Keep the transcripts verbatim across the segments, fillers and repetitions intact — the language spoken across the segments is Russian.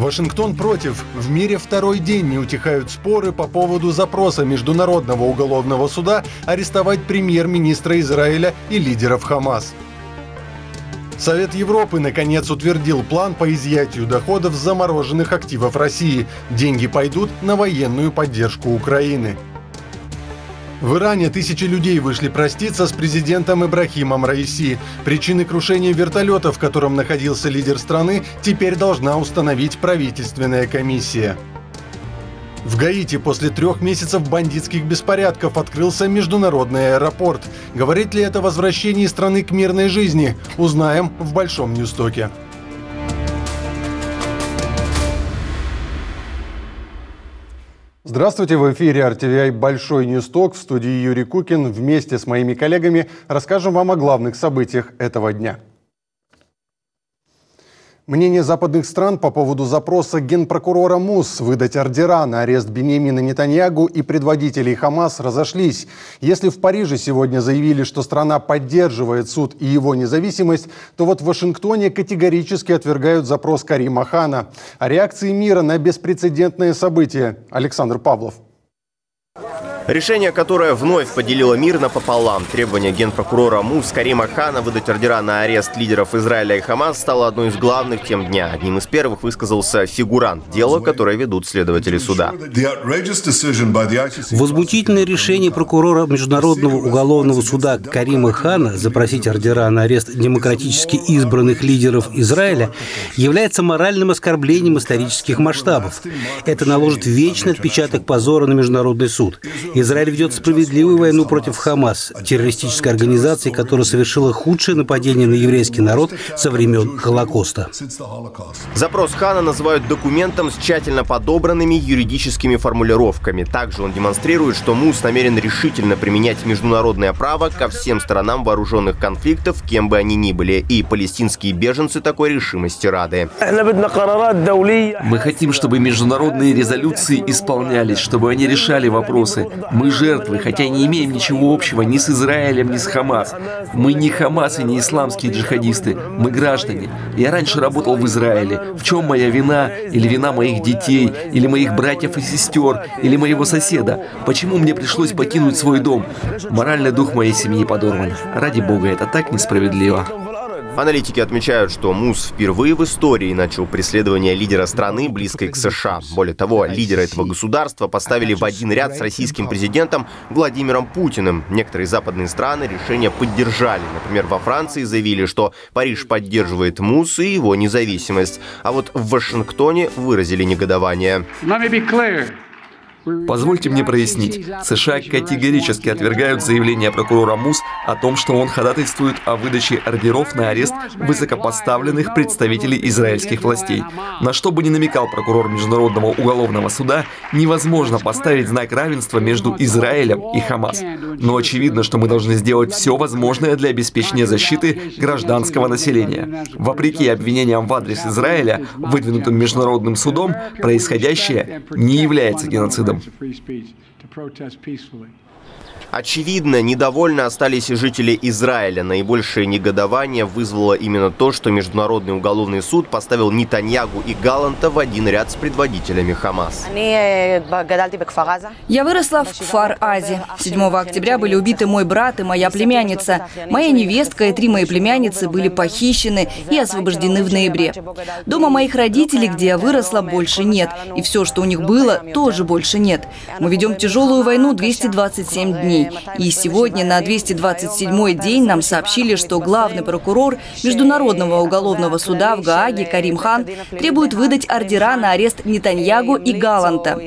Вашингтон против. В мире второй день не утихают споры по поводу запроса Международного уголовного суда арестовать премьер-министра Израиля и лидеров Хамас. Совет Европы наконец утвердил план по изъятию доходов с замороженных активов России. Деньги пойдут на военную поддержку Украины. В Иране тысячи людей вышли проститься с президентом Ибрахимом Раиси. Причины крушения вертолета, в котором находился лидер страны, теперь должна установить правительственная комиссия. В Гаити после трех месяцев бандитских беспорядков открылся международный аэропорт. Говорит ли это о возвращении страны к мирной жизни? Узнаем в Большом Ньюстоке. Здравствуйте, в эфире эр ти ви ай «Большой Ньюсток», в студии Юрий Кукин. Вместе с моими коллегами расскажем вам о главных событиях этого дня. Мнения западных стран по поводу запроса генпрокурора МУС выдать ордера на арест Биньямина Нетаньяху и предводителей Хамас разошлись. Если в Париже сегодня заявили, что страна поддерживает суд и его независимость, то вот в Вашингтоне категорически отвергают запрос Карима Хана. О реакции мира на беспрецедентное событие Александр Павлов. Решение, которое вновь поделило мир напополам. Требование генпрокурора МУС Карима Хана выдать ордера на арест лидеров Израиля и Хамас стало одной из главных тем дня. Одним из первых высказался фигурант дела, которое ведут следователи суда. Возмутительное решение прокурора Международного уголовного суда Карима Хана запросить ордера на арест демократически избранных лидеров Израиля является моральным оскорблением исторических масштабов. Это наложит вечный отпечаток позора на Международный суд. Израиль ведет справедливую войну против Хамас, террористической организации, которая совершила худшее нападение на еврейский народ со времен Холокоста. Запрос Хана называют документом с тщательно подобранными юридическими формулировками. Также он демонстрирует, что МУС намерен решительно применять международное право ко всем сторонам вооруженных конфликтов, кем бы они ни были. И палестинские беженцы такой решимости рады. Мы хотим, чтобы международные резолюции исполнялись, чтобы они решали вопросы. Мы жертвы, хотя не имеем ничего общего ни с Израилем, ни с Хамас. Мы не Хамас и не исламские джихадисты. Мы граждане. Я раньше работал в Израиле. В чем моя вина? Или вина моих детей? Или моих братьев и сестер? Или моего соседа? Почему мне пришлось покинуть свой дом? Моральный дух моей семьи подорван. Ради Бога, это так несправедливо. Аналитики отмечают, что МУС впервые в истории начал преследование лидера страны, близкой к США. Более того, лидера этого государства поставили в один ряд с российским президентом Владимиром Путиным. Некоторые западные страны решение поддержали. Например, во Франции заявили, что Париж поддерживает МУС и его независимость. А вот в Вашингтоне выразили негодование. Позвольте мне прояснить. США категорически отвергают заявление прокурора МУС о том, что он ходатайствует о выдаче ордеров на арест высокопоставленных представителей израильских властей. На что бы ни намекал прокурор Международного уголовного суда, невозможно поставить знак равенства между Израилем и Хамас. Но очевидно, что мы должны сделать все возможное для обеспечения защиты гражданского населения. Вопреки обвинениям в адрес Израиля, выдвинутым Международным судом, происходящее не является геноцидом. Очевидно, недовольны остались и жители Израиля. Наибольшее негодование вызвало именно то, что Международный уголовный суд поставил Нетаньяху и Галанта в один ряд с предводителями Хамас. Я выросла в Кфар-Азе. седьмого октября были убиты мой брат и моя племянница. Моя невестка и три мои племянницы были похищены и освобождены в ноябре. Дома моих родителей, где я выросла, больше нет. И все, что у них было, тоже больше нет. Мы ведем тяжелую войну двести двадцать семь дней. И сегодня на двести двадцать седьмой день нам сообщили, что главный прокурор Международного уголовного суда в Гааге Карим Хан требует выдать ордера на арест Нетаньяху и Галанта.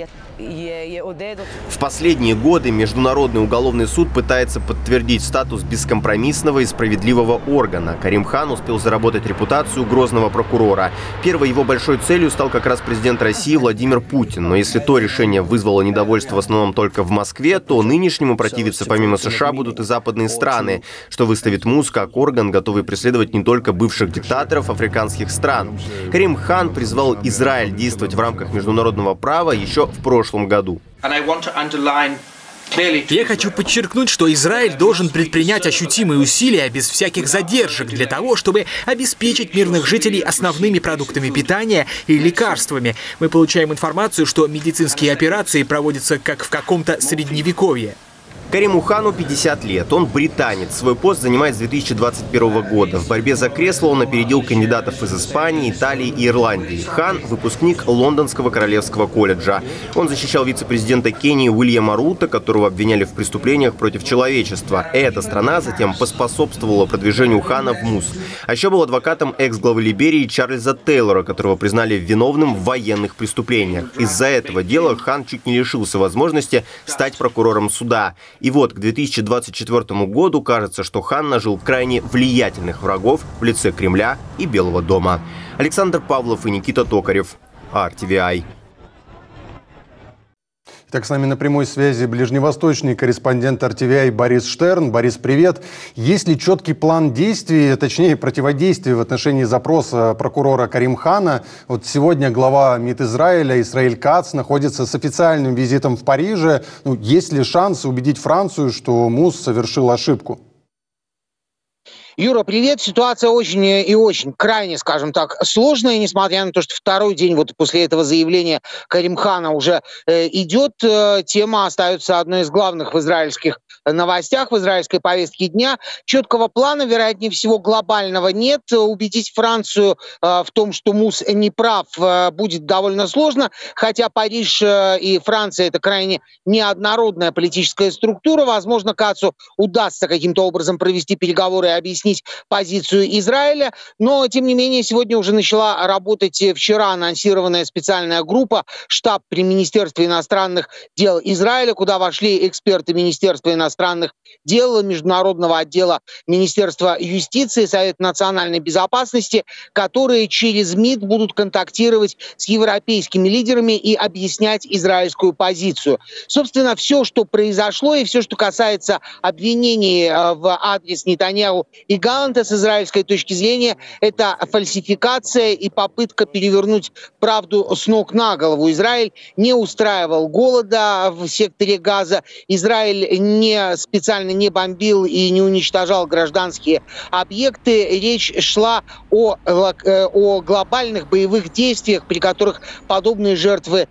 В последние годы Международный уголовный суд пытается подтвердить статус бескомпромиссного и справедливого органа. Карим Хан успел заработать репутацию грозного прокурора. Первой его большой целью стал как раз президент России Владимир Путин. Но если то решение вызвало недовольство в основном только в Москве, то нынешнему противиться помимо США будут и западные страны, что выставит МУС как орган, готовый преследовать не только бывших диктаторов африканских стран. Карим Хан призвал Израиль действовать в рамках международного права еще в прошлом году. Я хочу подчеркнуть, что Израиль должен предпринять ощутимые усилия без всяких задержек для того, чтобы обеспечить мирных жителей основными продуктами питания и лекарствами. Мы получаем информацию, что медицинские операции проводятся как в каком-то средневековье. Кариму Хану пятьдесят лет. Он британец. Свой пост занимает с две тысячи двадцать первого года. В борьбе за кресло он опередил кандидатов из Испании, Италии и Ирландии. Хан – выпускник Лондонского королевского колледжа. Он защищал вице-президента Кении Уильяма Руто, которого обвиняли в преступлениях против человечества. Эта страна затем поспособствовала продвижению Хана в МУС. А еще был адвокатом экс-главы Либерии Чарльза Тейлора, которого признали виновным в военных преступлениях. Из-за этого дела Хан чуть не лишился возможности стать прокурором суда. И вот к две тысячи двадцать четвёртому году кажется, что Хан нажил крайне влиятельных врагов в лице Кремля и Белого дома. Александр Павлов и Никита Токарев. ар ти ви ай. Так, с нами на прямой связи ближневосточный корреспондент ар ти ви ай Борис Штерн. Борис, привет. Есть ли четкий план действий, точнее противодействия в отношении запроса прокурора Карим Хана? Вот сегодня глава МИД Израиля Исраэль Кац находится с официальным визитом в Париже. Ну, есть ли шанс убедить Францию, что МУС совершил ошибку? Юра, привет. Ситуация очень и очень крайне, скажем так, сложная, несмотря на то, что второй день вот после этого заявления Карим Хана уже э, идет. Э, тема остается одной из главных в израильских новостях, в израильской повестке дня. Четкого плана, вероятнее всего, глобального нет. Убедить Францию э, в том, что МУС не прав, э, будет довольно сложно, хотя Париж э, и Франция — это крайне неоднородная политическая структура. Возможно, Кацу удастся каким-то образом провести переговоры и объяснить позицию Израиля, но, тем не менее, сегодня уже начала работать вчера анонсированная специальная группа, штаб при Министерстве иностранных дел Израиля, куда вошли эксперты Министерства иностранных дел, Международного отдела Министерства юстиции, Совета национальной безопасности, которые через МИД будут контактировать с европейскими лидерами и объяснять израильскую позицию. Собственно, все, что произошло, и все, что касается обвинений в адрес Нетаньяху и Галанта с израильской точки зрения, это фальсификация и попытка перевернуть правду с ног на голову. Израиль не устраивал голода в секторе Газа, Израиль не специально не бомбил и не уничтожал гражданские объекты. Речь шла о, о глобальных боевых действиях, при которых подобные жертвы,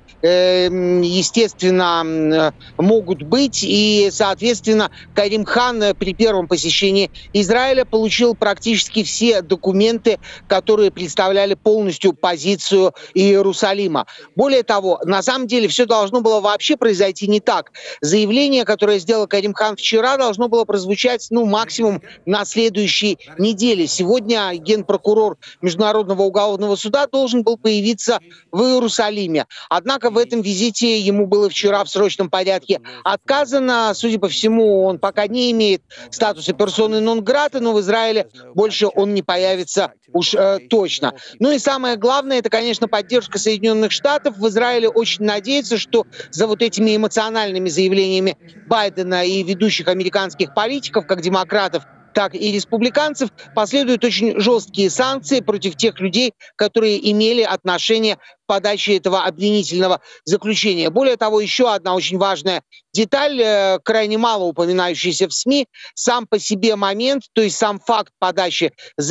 естественно, могут быть. И, соответственно, Карим Хан при первом посещении Израиля получил практически все документы, которые представляли полностью позицию Иерусалима. Более того, на самом деле все должно было вообще произойти не так. Заявление, которое сделал Карим Хан вчера, должно было прозвучать, ну, максимум на следующей неделе. Сегодня генпрокурор Международного уголовного суда должен был появиться в Иерусалиме. Однако в этом визите ему было вчера в срочном порядке отказано. Судя по всему, он пока не имеет статуса персоны нон-грата, но в Израиле больше он не появится уж э, точно. Ну и самое главное, это, конечно, поддержка Соединенных Штатов. В Израиле очень надеются, что за вот этими эмоциональными заявлениями Байдена и ведущих американских политиков, как демократов, так и республиканцев, последуют очень жесткие санкции против тех людей, которые имели отношение к подаче этого обвинительного заключения. Более того, еще одна очень важная деталь, крайне мало упоминающаяся в СМИ, сам по себе момент, то есть сам факт подачи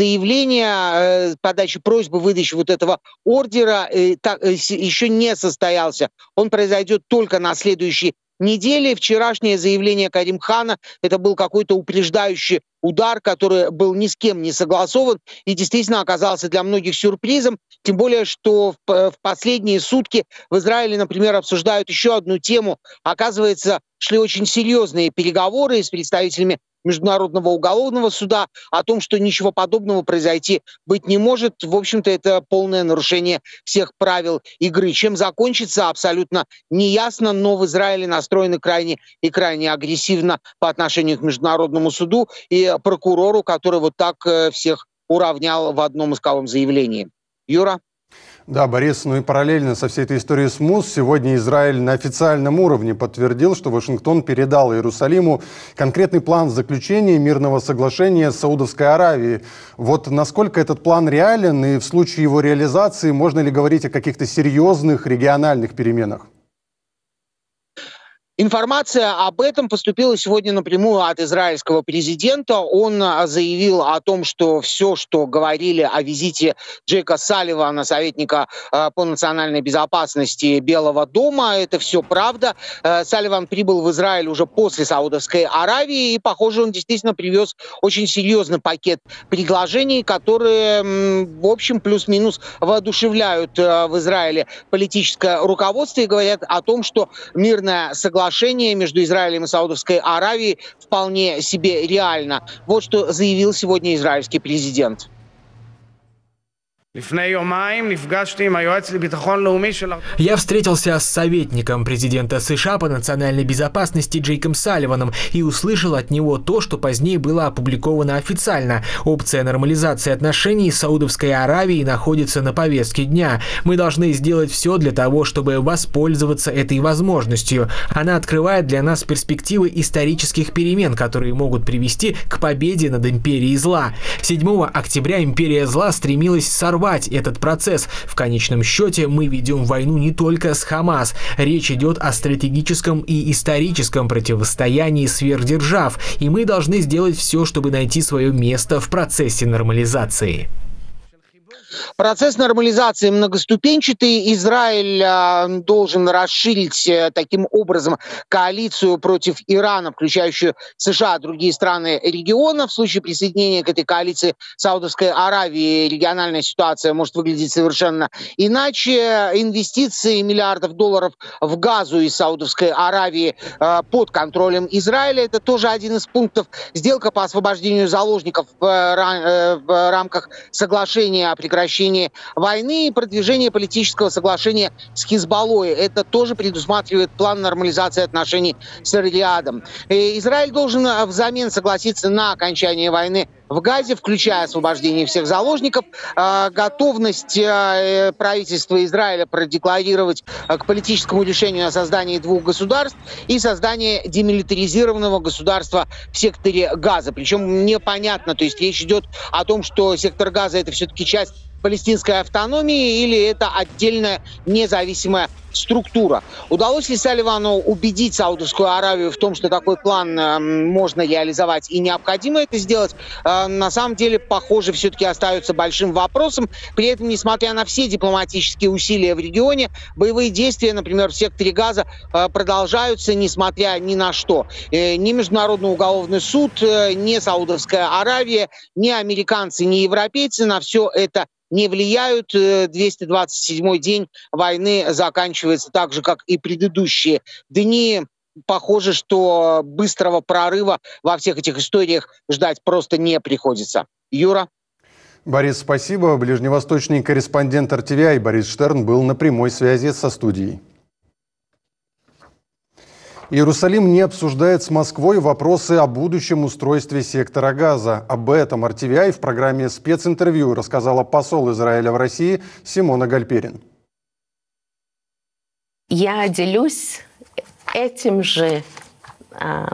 заявления, подачи просьбы выдачи вот этого ордера еще не состоялся. Он произойдет только на следующий неделе. Вчерашнее заявление Карим Хана — это был какой-то упреждающий удар, который был ни с кем не согласован и действительно оказался для многих сюрпризом. Тем более, что в последние сутки в Израиле, например, обсуждают еще одну тему. Оказывается, шли очень серьезные переговоры с представителями Международного уголовного суда о том, что ничего подобного произойти быть не может. В общем-то, это полное нарушение всех правил игры. Чем закончится, абсолютно неясно, но в Израиле настроены крайне и крайне агрессивно по отношению к Международному суду и прокурору, который вот так всех уравнял в одном исковом заявлении. Юра? Да, Борис, ну и параллельно со всей этой историей с МУС, сегодня Израиль на официальном уровне подтвердил, что Вашингтон передал Иерусалиму конкретный план заключения мирного соглашения с Саудовской Аравией. Вот насколько этот план реален, и в случае его реализации можно ли говорить о каких-то серьезных региональных переменах? Информация об этом поступила сегодня напрямую от израильского президента. Он заявил о том, что все, что говорили о визите Джейка Салливана, советника по национальной безопасности Белого дома, это все правда. Салливан прибыл в Израиль уже после Саудовской Аравии, и, похоже, он действительно привез очень серьезный пакет предложений, которые, в общем, плюс-минус воодушевляют в Израиле политическое руководство и говорят о том, что мирное соглашение между Израилем и Саудовской Аравией вполне себе реально. Вот что заявил сегодня израильский президент. Я встретился с советником президента США по национальной безопасности Джейком Салливаном и услышал от него то, что позднее было опубликовано официально. Опция нормализации отношений с Саудовской Аравией находится на повестке дня. Мы должны сделать все для того, чтобы воспользоваться этой возможностью. Она открывает для нас перспективы исторических перемен, которые могут привести к победе над империей зла. седьмого октября империя зла стремилась сорвать этот процесс. В конечном счете мы ведем войну не только с Хамас. Речь идет о стратегическом и историческом противостоянии сверхдержав, и мы должны сделать все, чтобы найти свое место в процессе нормализации. Процесс нормализации многоступенчатый. Израиль э, должен расширить э, таким образом коалицию против Ирана, включающую США и другие страны региона. В случае присоединения к этой коалиции Саудовской Аравии региональная ситуация может выглядеть совершенно иначе. Инвестиции миллиардов долларов в Газу из Саудовской Аравии э, под контролем Израиля — это тоже один из пунктов. Сделка по освобождению заложников в, э, в рамках соглашения о прекращении войны и продвижение политического соглашения с Хизбаллой. Это тоже предусматривает план нормализации отношений с Риядом. Израиль должен взамен согласиться на окончание войны в Газе, включая освобождение всех заложников, готовность правительства Израиля продекларировать к политическому решению о создании двух государств и создание демилитаризированного государства в секторе Газа. Причем непонятно, то есть речь идет о том, что сектор Газа — это все-таки часть палестинской автономии или это отдельная независимая структура. Удалось ли Салливану убедить Саудовскую Аравию в том, что такой план э, можно реализовать и необходимо это сделать, э, на самом деле, похоже, все-таки остается большим вопросом. При этом, несмотря на все дипломатические усилия в регионе, боевые действия, например, в секторе Газа э, продолжаются, несмотря ни на что. Э, ни Международный уголовный суд, э, ни Саудовская Аравия, ни американцы, ни европейцы на все это не влияют. двести двадцать седьмой день войны заканчивается так же, как и предыдущие дни. Похоже, что быстрого прорыва во всех этих историях ждать просто не приходится. Юра? Борис, спасибо. Ближневосточный корреспондент эр ти ви ай Борис Штерн был на прямой связи со студией. Иерусалим не обсуждает с Москвой вопросы о будущем устройстве сектора Газа. Об этом эр ти ви ай в программе «Специнтервью» рассказала посол Израиля в России Симона Гальперин. Я делюсь этим же э,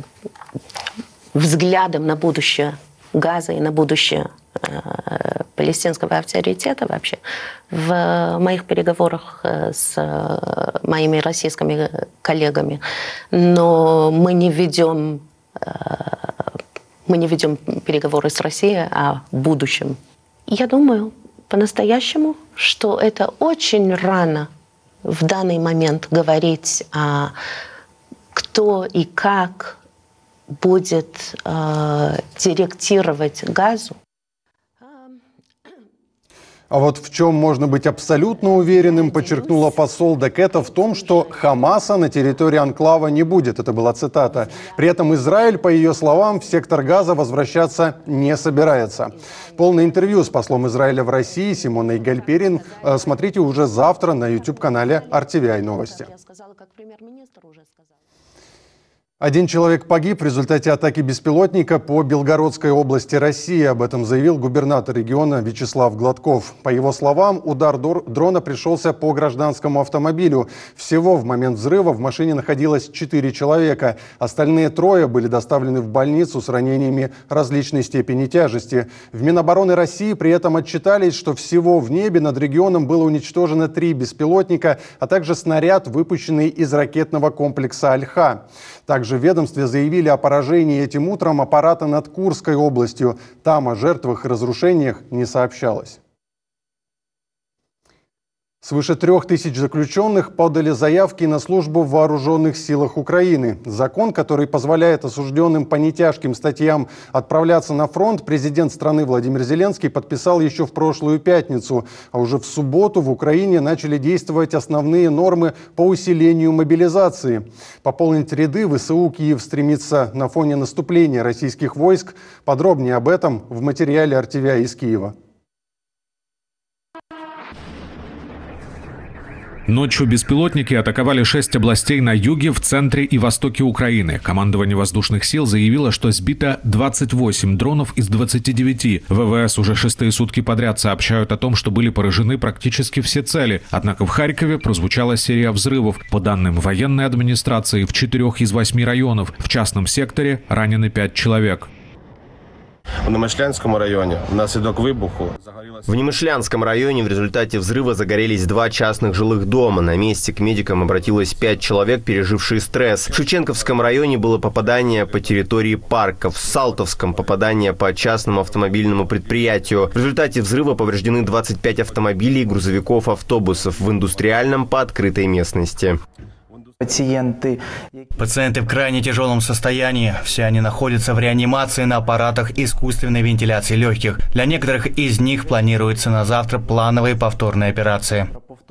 взглядом на будущее Газа и на будущее э, палестинского авторитета вообще в моих переговорах с моими российскими коллегами. Но мы не ведем, мы не ведем переговоры с Россией о будущем. Я думаю по-настоящему, что это очень рано в данный момент говорить о кто и как будет э, директировать Газу. А вот в чем можно быть абсолютно уверенным, подчеркнула посол, так это в том, что Хамаса на территории анклава не будет. Это была цитата. При этом Израиль, по ее словам, в сектор Газа возвращаться не собирается. Полное интервью с послом Израиля в России Симоной Гальперин смотрите уже завтра на YouTube-канале эр ти ви ай Новости. Один человек погиб в результате атаки беспилотника по Белгородской области России. Об этом заявил губернатор региона Вячеслав Гладков. По его словам, удар дрона пришелся по гражданскому автомобилю. Всего в момент взрыва в машине находилось четыре человека. Остальные трое были доставлены в больницу с ранениями различной степени тяжести. В Минобороны России при этом отчитались, что всего в небе над регионом было уничтожено три беспилотника, а также снаряд, выпущенный из ракетного комплекса «Альха». Также в ведомстве заявили о поражении этим утром аппарата над Курской областью. Там о жертвах и разрушениях не сообщалось. Свыше трех тысяч заключенных подали заявки на службу в вооруженных силах Украины. Закон, который позволяет осужденным по нетяжким статьям отправляться на фронт, президент страны Владимир Зеленский подписал еще в прошлую пятницу. А уже в субботу в Украине начали действовать основные нормы по усилению мобилизации. Пополнить ряды ВСУ Киев стремится на фоне наступления российских войск. Подробнее об этом в материале эр тэ вэ а из Киева. Ночью беспилотники атаковали шесть областей на юге, в центре и востоке Украины. Командование воздушных сил заявило, что сбито двадцать восемь дронов из двадцати девяти. вэ вэ эс уже шестые сутки подряд сообщают о том, что были поражены практически все цели. Однако в Харькове прозвучала серия взрывов. По данным военной администрации, в четырех из восьми районов в частном секторе ранены пять человек. В Немишлянском районе внаслідок вибуху. В Немишлянском районе в результате взрыва загорелись два частных жилых дома. На месте к медикам обратилось пять человек, пережившие стресс. В Шевченковском районе было попадание по территории парков. В Салтовском попадание по частному автомобильному предприятию. В результате взрыва повреждены двадцать пять автомобилей, грузовиков, автобусов. В Индустриальном по открытой местности. Пациенты. Пациенты в крайне тяжелом состоянии. Все они находятся в реанимации на аппаратах искусственной вентиляции легких. Для некоторых из них планируется на завтра плановые повторные операции.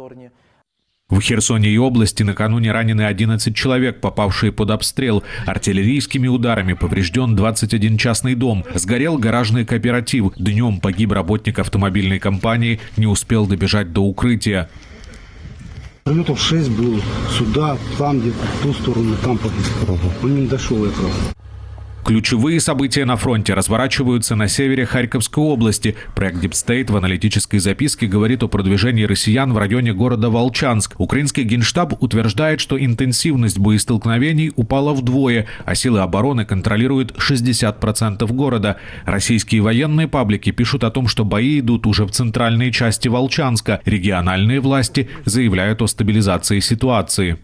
В Херсоне и области накануне ранены одиннадцать человек, попавшие под обстрел. Артиллерийскими ударами поврежден двадцать один частный дом. Сгорел гаражный кооператив. Днем погиб работник автомобильной компании, не успел добежать до укрытия. Прилетов шесть было сюда, там где-то, в ту сторону, там погиб. Он не дошел как раз. Ключевые события на фронте разворачиваются на севере Харьковской области. Проект Deep State в аналитической записке говорит о продвижении россиян в районе города Волчанск. Украинский генштаб утверждает, что интенсивность боестолкновений упала вдвое, а силы обороны контролируют шестьдесят процентов города. Российские военные паблики пишут о том, что бои идут уже в центральной части Волчанска. Региональные власти заявляют о стабилизации ситуации.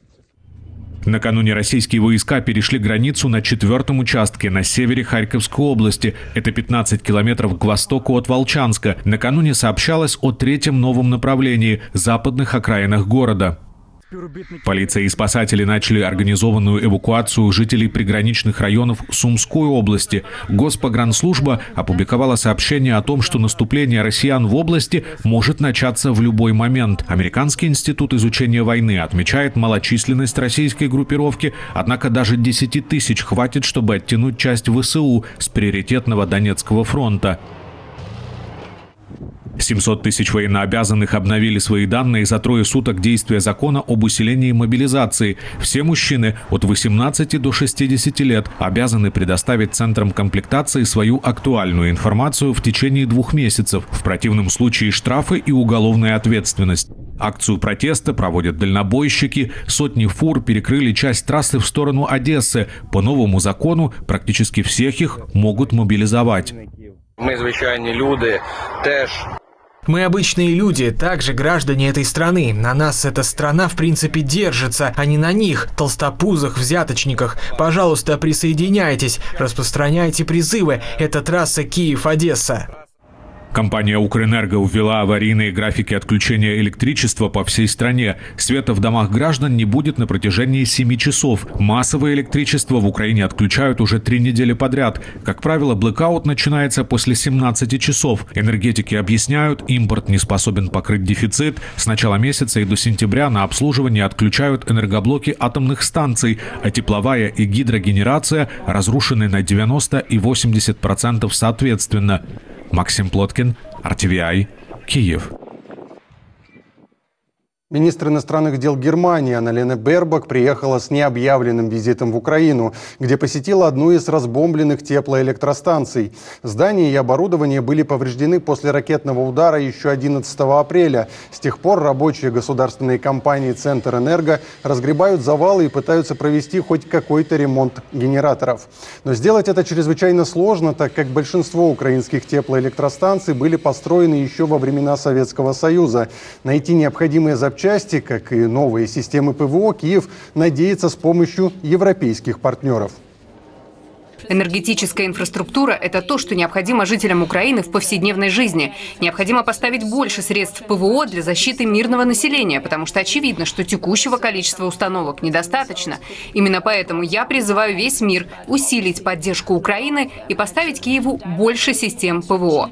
Накануне российские войска перешли границу на четвертом участке на севере Харьковской области. Это пятнадцать километров к востоку от Волчанска. Накануне сообщалось о третьем новом направлении – западных окраинах города. Полиция и спасатели начали организованную эвакуацию жителей приграничных районов Сумской области. Госпогранслужба опубликовала сообщение о том, что наступление россиян в области может начаться в любой момент. Американский институт изучения войны отмечает малочисленность российской группировки, однако даже десяти тысяч хватит, чтобы оттянуть часть ВСУ с приоритетного Донецкого фронта. семьсот тысяч военнообязанных обновили свои данные за трое суток действия закона об усилении мобилизации. Все мужчины от восемнадцати до шестидесяти лет обязаны предоставить центрам комплектации свою актуальную информацию в течение двух месяцев. В противном случае штрафы и уголовная ответственность. Акцию протеста проводят дальнобойщики. Сотни фур перекрыли часть трассы в сторону Одессы. По новому закону практически всех их могут мобилизовать. Мы звичайні люди теж. Мы обычные люди, также граждане этой страны. На нас эта страна в принципе держится, а не на них, толстопузых, взяточниках. Пожалуйста, присоединяйтесь, распространяйте призывы. Это трасса Киев-Одесса. Компания «Укрэнерго» ввела аварийные графики отключения электричества по всей стране. Света в домах граждан не будет на протяжении семи часов. Массовое электричество в Украине отключают уже три недели подряд. Как правило, блэкаут начинается после семнадцати часов. Энергетики объясняют, импорт не способен покрыть дефицит. С начала месяца и до сентября на обслуживание отключают энергоблоки атомных станций, а тепловая и гидрогенерация разрушены на девяносто и восемьдесят процентов соответственно. Максим Плоткин, эр тэ вэ а, Киев. Министр иностранных дел Германии Анна-Лена Бербок приехала с необъявленным визитом в Украину, где посетила одну из разбомбленных теплоэлектростанций. Здания и оборудование были повреждены после ракетного удара еще одиннадцатого апреля. С тех пор рабочие государственные компании «Центрэнерго» разгребают завалы и пытаются провести хоть какой-то ремонт генераторов. Но сделать это чрезвычайно сложно, так как большинство украинских теплоэлектростанций были построены еще во времена Советского Союза. Найти необходимые запчасти, части, как и новые системы ПВО, Киев надеется с помощью европейских партнеров. Энергетическая инфраструктура – это то, что необходимо жителям Украины в повседневной жизни. Необходимо поставить больше средств ПВО для защиты мирного населения, потому что очевидно, что текущего количества установок недостаточно. Именно поэтому я призываю весь мир усилить поддержку Украины и поставить Киеву больше систем ПВО.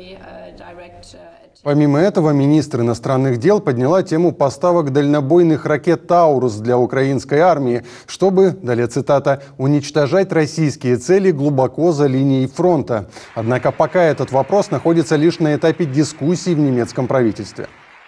Помимо этого, министр иностранных дел подняла тему поставок дальнобойных ракет «Таурус» для украинской армии, чтобы, далее цитата, «уничтожать российские цели глубоко за линией фронта». Однако пока этот вопрос находится лишь на этапе дискуссий в немецком правительстве.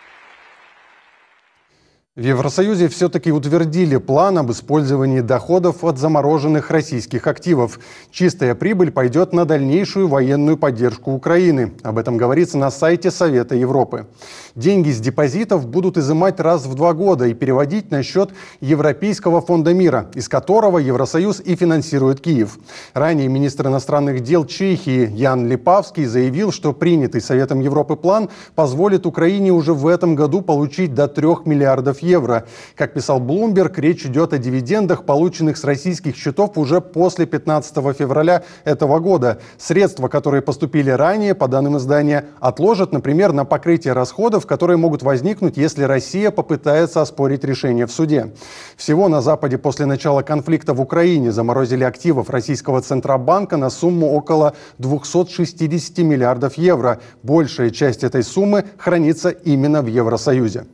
В Евросоюзе все-таки утвердили план об использовании доходов от замороженных российских активов. Чистая прибыль пойдет на дальнейшую военную поддержку Украины. Об этом говорится на сайте Совета Европы. Деньги с депозитов будут изымать раз в два года и переводить на счет Европейского фонда мира, из которого Евросоюз и финансирует Киев. Ранее министр иностранных дел Чехии Ян Липавский заявил, что принятый Советом Европы план позволит Украине уже в этом году получить до трех миллиардов евро. Как писал Bloomberg, речь идет о дивидендах, полученных с российских счетов уже после пятнадцатого февраля этого года. Средства, которые поступили ранее, по данным издания, отложат, например, на покрытие расходов, которые могут возникнуть, если Россия попытается оспорить решение в суде. Всего на Западе после начала конфликта в Украине заморозили активов российского Центробанка на сумму около двухсот шестидесяти миллиардов евро. Большая часть этой суммы хранится именно в Евросоюзе.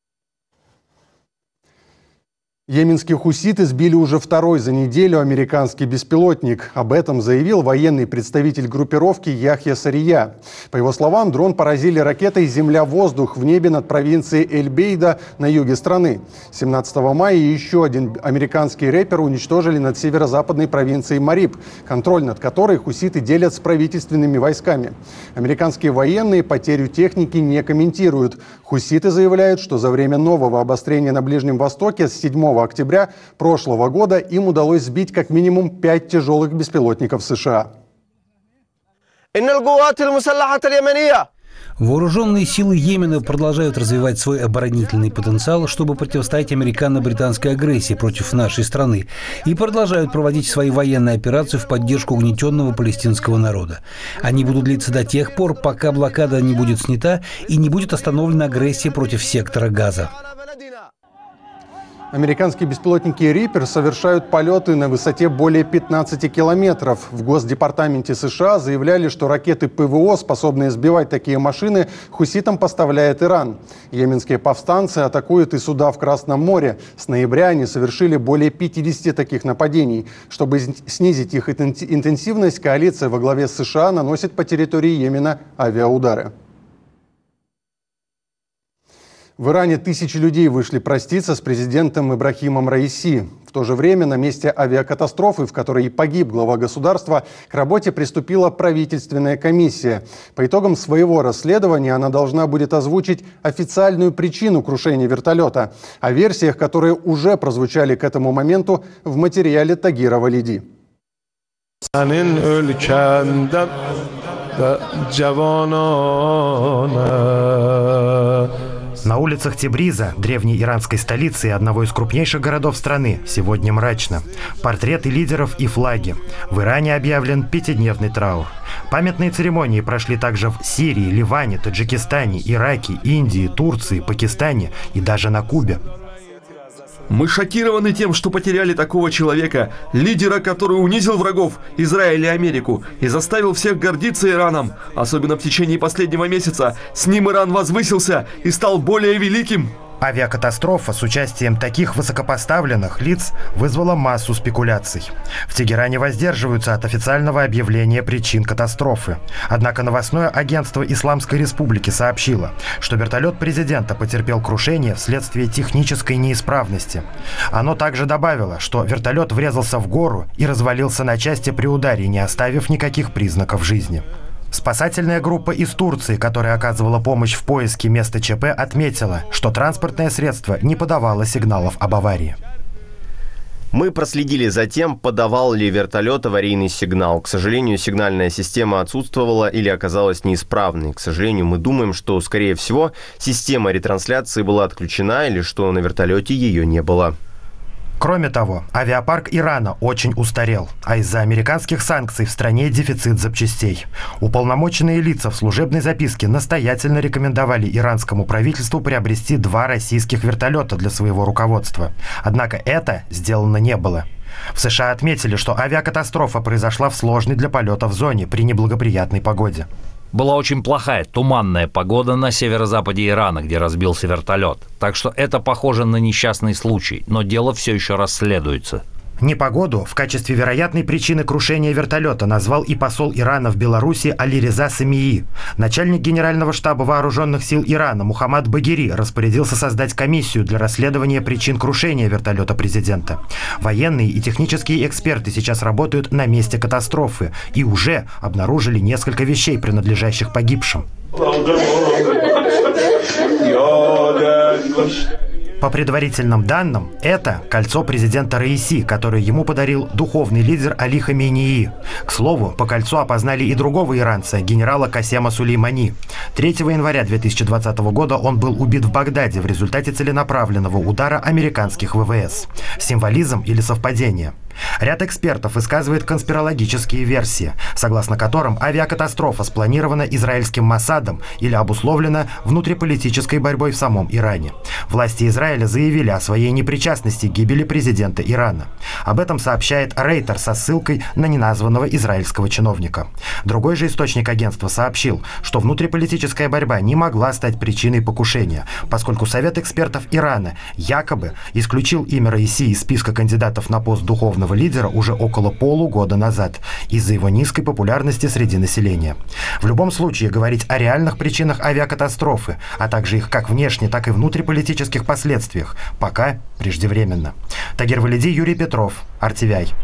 Йеменские хуситы сбили уже второй за неделю американский беспилотник. Об этом заявил военный представитель группировки Яхья Сария. По его словам, дрон поразили ракетой «Земля-воздух» в небе над провинцией Эль-Бейда на юге страны. семнадцатого мая еще один американский рэпер уничтожили над северо-западной провинцией Мариб, контроль над которой хуситы делят с правительственными войсками. Американские военные потерю техники не комментируют. Хуситы заявляют, что за время нового обострения на Ближнем Востоке с седьмого октября прошлого года им удалось сбить как минимум пять тяжелых беспилотников США. Вооруженные силы Йемена продолжают развивать свой оборонительный потенциал, чтобы противостоять американо-британской агрессии против нашей страны, и продолжают проводить свои военные операции в поддержку угнетенного палестинского народа. Они будут длиться до тех пор, пока блокада не будет снята и не будет остановлена агрессия против сектора Газа. Американские беспилотники «Риппер» совершают полеты на высоте более пятнадцати километров. В Госдепартаменте США заявляли, что ракеты ПВО, способные сбивать такие машины, хуситам поставляет Иран. Йеменские повстанцы атакуют и суда в Красном море. С ноября они совершили более пятидесяти таких нападений. Чтобы снизить их интенсивность, коалиция во главе с США наносит по территории Йемена авиаудары. В Иране тысячи людей вышли проститься с президентом Ибрахимом Раиси. В то же время на месте авиакатастрофы, в которой погиб глава государства, к работе приступила правительственная комиссия. По итогам своего расследования она должна будет озвучить официальную причину крушения вертолета. О версиях, которые уже прозвучали к этому моменту в материале Тагира Валиди. На улицах Тебриза, древней иранской столицы и одного из крупнейших городов страны, сегодня мрачно. Портреты лидеров и флаги. В Иране объявлен пятидневный траур. Памятные церемонии прошли также в Сирии, Ливане, Таджикистане, Ираке, Индии, Турции, Пакистане и даже на Кубе. Мы шокированы тем, что потеряли такого человека, лидера, который унизил врагов Израиля и Америку и заставил всех гордиться Ираном. Особенно в течение последнего месяца с ним Иран возвысился и стал более великим. Авиакатастрофа с участием таких высокопоставленных лиц вызвала массу спекуляций. В Тегеране воздерживаются от официального объявления причин катастрофы. Однако новостное агентство Исламской Республики сообщило, что вертолет президента потерпел крушение вследствие технической неисправности. Оно также добавило, что вертолет врезался в гору и развалился на части при ударе, не оставив никаких признаков жизни. Спасательная группа из Турции, которая оказывала помощь в поиске места ЧП, отметила, что транспортное средство не подавало сигналов об аварии. Мы проследили за тем, подавал ли вертолет аварийный сигнал. К сожалению, сигнальная система отсутствовала или оказалась неисправной. К сожалению, мы думаем, что, скорее всего, система ретрансляции была отключена или что на вертолете ее не было. Кроме того, авиапарк Ирана очень устарел, а из-за американских санкций в стране дефицит запчастей. Уполномоченные лица в служебной записке настоятельно рекомендовали иранскому правительству приобрести два российских вертолета для своего руководства. Однако это сделано не было. В США отметили, что авиакатастрофа произошла в сложной для полетов зоне при неблагоприятной погоде. Была очень плохая, туманная погода на северо-западе Ирана, где разбился вертолет. Так что это похоже на несчастный случай, но дело все еще расследуется. Непогоду в качестве вероятной причины крушения вертолета назвал и посол Ирана в Беларуси Алиреза Самии. Начальник Генерального штаба вооруженных сил Ирана Мухаммад Багири распорядился создать комиссию для расследования причин крушения вертолета президента. Военные и технические эксперты сейчас работают на месте катастрофы и уже обнаружили несколько вещей, принадлежащих погибшим. По предварительным данным, это кольцо президента Раиси, которое ему подарил духовный лидер Али Хаменеи. К слову, по кольцу опознали и другого иранца, генерала Касема Сулеймани. третьего января две тысячи двадцатого года он был убит в Багдаде в результате целенаправленного удара американских ВВС. Символизм или совпадение? Ряд экспертов высказывает конспирологические версии, согласно которым авиакатастрофа спланирована израильским Моссадом или обусловлена внутриполитической борьбой в самом Иране. Власти Израиля заявили о своей непричастности к гибели президента Ирана. Об этом сообщает Рейтер со ссылкой на неназванного израильского чиновника. Другой же источник агентства сообщил, что внутриполитическая борьба не могла стать причиной покушения, поскольку Совет экспертов Ирана якобы исключил имя Раиси из списка кандидатов на пост духовного лидера уже около полугода назад из-за его низкой популярности среди населения. В любом случае, говорить о реальных причинах авиакатастрофы, а также их как внешне, так и внутриполитических последствиях, пока преждевременно. Тагир Валиди, Юрий Петров, эр ти ви ай.